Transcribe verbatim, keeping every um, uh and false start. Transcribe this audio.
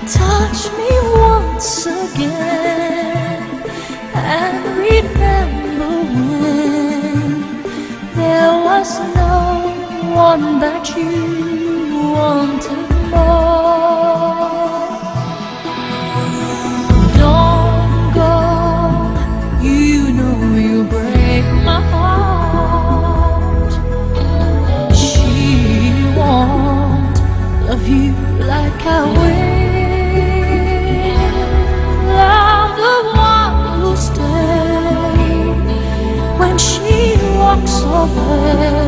touch me once again and remember when there was no one that you wanted more. Don't go, you know you break my heart. She won't love you like I will. I'm the one who'll stay when she walks away.